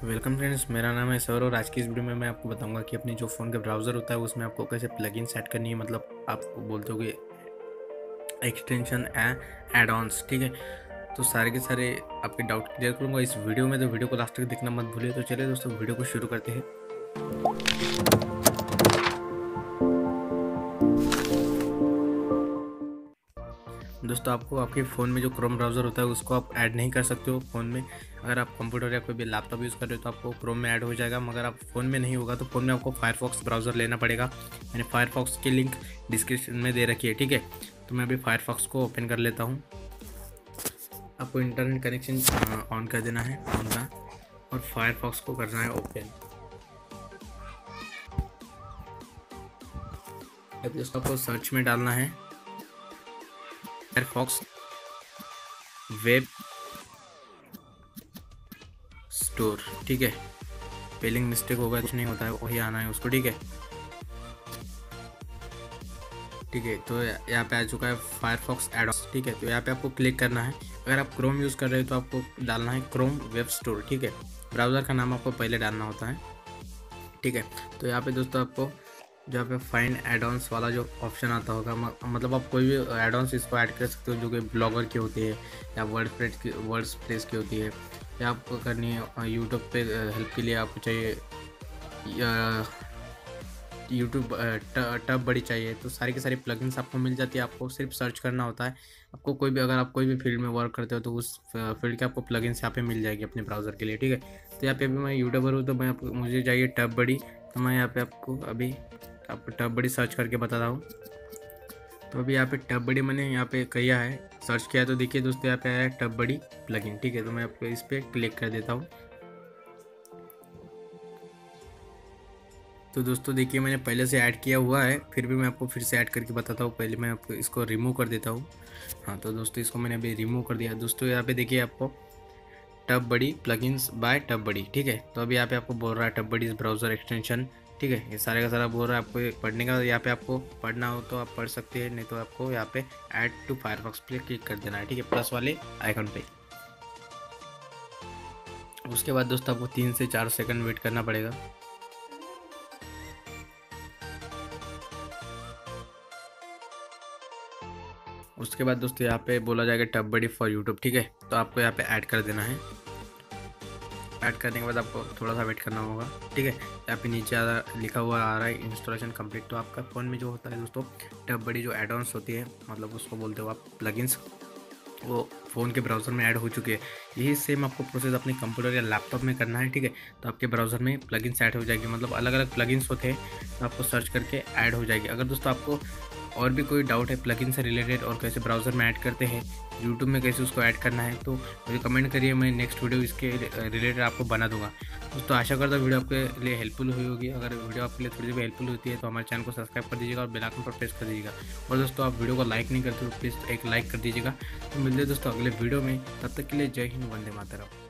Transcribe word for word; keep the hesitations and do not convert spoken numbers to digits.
Welcome friends, मेरा नाम है सौरव और आज की इस वीडियो में मैं आपको बताऊंगा कि अपनी जो फ़ोन का ब्राउज़र होता है उसमें आपको कैसे प्लगइन सेट करनी है। मतलब आप बोलते हो कि एक्सटेंशन एड ऑन्स, ठीक है। तो सारे के सारे आपके डाउट क्लियर करूंगा इस वीडियो में, तो वीडियो को लास्ट तक देखना मत भूलिए। तो चलिए दोस्तों, वीडियो को शुरू करते हैं। दोस्तों, आपको आपके फ़ोन में जो क्रोम ब्राउज़र होता है उसको आप ऐड नहीं कर सकते हो फ़ोन में। अगर आप कंप्यूटर या कोई भी लैपटॉप यूज़ कर रहे हो तो आपको क्रोम में ऐड हो जाएगा, मगर आप फ़ोन में नहीं होगा। तो फ़ोन में आपको फायरफॉक्स ब्राउज़र लेना पड़ेगा। मैंने फायरफॉक्स की लिंक डिस्क्रिप्शन में दे रखी है, ठीक है। तो मैं अभी फायरफॉक्स को ओपन कर लेता हूँ। आपको इंटरनेट कनेक्शन ऑन कर देना है ऑन का, और फायरफॉक्स को करना है ओपन। अब दोस्तों आपको सर्च में डालना है फायरफॉक्स वेब स्टोर, ठीक है। स्पेलिंग मिस्टेक होगा, कुछ नहीं होता है, वही आना है उसको, ठीक है। ठीक है, तो यहाँ पे आ चुका है फायरफॉक्स एड ऑन, ठीक है। तो यहाँ पे आपको क्लिक करना है। अगर आप क्रोम यूज़ कर रहे हो तो आपको डालना है क्रोम वेब स्टोर, ठीक है। ब्राउज़र का नाम आपको पहले डालना होता है, ठीक है। तो यहाँ पे दोस्तों आपको जहाँ पे फाइंड एड ऑन्स वाला जो ऑप्शन आता होगा, मतलब आप कोई भी एड ऑन्स इसको ऐड कर सकते हो जो कि ब्लॉगर की होती है या वर्ड प्रेस की वर्ड प्रेस की होती है, या आपको करनी है यूट्यूब पे हेल्प के लिए आपको चाहिए, यूट्यूब टब बड़ी चाहिए। तो सारी की सारी प्लगइन्स आपको मिल जाती है। आपको सिर्फ सर्च करना होता है। आपको कोई भी, अगर आप कोई भी फील्ड में वर्क करते हो तो उस फील्ड के आपको प्लगइन्स यहाँ पे मिल जाएगी अपने ब्राउज़र के लिए, ठीक है। तो यहाँ पे अभी मैं यूट्यूबर हूँ तो मैं आपको, मुझे चाहिए टब बड़ी, तो मैं यहाँ पे आपको अभी आपको टब बड़ी सर्च करके बताता हूँ। तो अभी यहाँ पे टब बड़ी मैंने यहाँ पे किया है, सर्च किया, तो देखिए दोस्तों यहाँ पे आया है टब बड़ी प्लगइन, ठीक है। तो मैं आपको इस पर क्लिक कर देता हूँ। तो दोस्तों देखिए, मैंने पहले से ऐड किया हुआ है, फिर भी मैं आपको फिर से ऐड करके बताता हूँ। पहले मैं आपको इसको रिमूव कर देता हूँ। हाँ, तो दोस्तों इसको मैंने अभी रिमूव कर दिया। दोस्तों यहाँ पे देखिए आपको टब बड़ी प्लगइन्स बाय टब बड़ी, ठीक है। तो अभी यहाँ पे आपको बोल रहा है टब बड़ी ब्राउज़र एक्सटेंशन, ठीक है। ये सारे का सारा बोल रहा है आपको पढ़ने का। यहाँ पे आपको पढ़ना हो तो आप पढ़ सकते हैं, नहीं तो आपको यहाँ पे ऐड टू फायरफॉक्स पे क्लिक कर देना है, ठीक है, प्लस वाले आइकन पे। उसके बाद दोस्तों आपको तीन से चार सेकंड वेट करना पड़ेगा। उसके बाद दोस्तों यहाँ पे बोला जाएगा टब बड़ी फॉर यूट्यूब, ठीक है। तो आपको यहाँ पे ऐड कर देना है। ऐड करने के बाद आपको थोड़ा सा वेट करना होगा, ठीक है। यहाँ पे नीचे आ लिखा हुआ आ रहा है इंस्टॉलेशन कंप्लीट। तो आपका फ़ोन में जो होता है दोस्तों, टब बड़ी जो एड ऑन्स होती है, मतलब उसको बोलते हो आप प्लगइन्स, वो फ़ोन के ब्राउज़र में ऐड हो चुकी है। यही सेम आपको प्रोसेस अपने कंप्यूटर या लैपटॉप में करना है, ठीक है। तो आपके ब्राउज़र में प्लगइन्स ऐड हो जाएगी, मतलब अलग अलग प्लगइन्स होते हैं, तो आपको सर्च करके ऐड हो जाएगी। अगर दोस्तों आपको और भी कोई डाउट है प्लगइन से रिलेटेड और कैसे ब्राउज़र में ऐड करते हैं, यूट्यूब में कैसे उसको ऐड करना है, तो मुझे कमेंट करिए, मैं नेक्स्ट वीडियो इसके रिलेटेड आपको बना दूंगा। दोस्तों आशा करता हूँ वीडियो आपके लिए हेल्पफुल हुई होगी। अगर वीडियो आपके लिए थोड़ी भी हेल्पफुल होती है तो हमारे चैनल को सब्सक्राइब कर दीजिएगा और बेल आइकन पर प्रेस कर दीजिएगा। और दोस्तों आप वीडियो को लाइक नहीं करते तो प्लीज़ एक लाइक कर दीजिएगा। तो मिलते हैं दोस्तों अगले वीडियो में, तब तक के लिए जय हिंद, वंदे मातरम।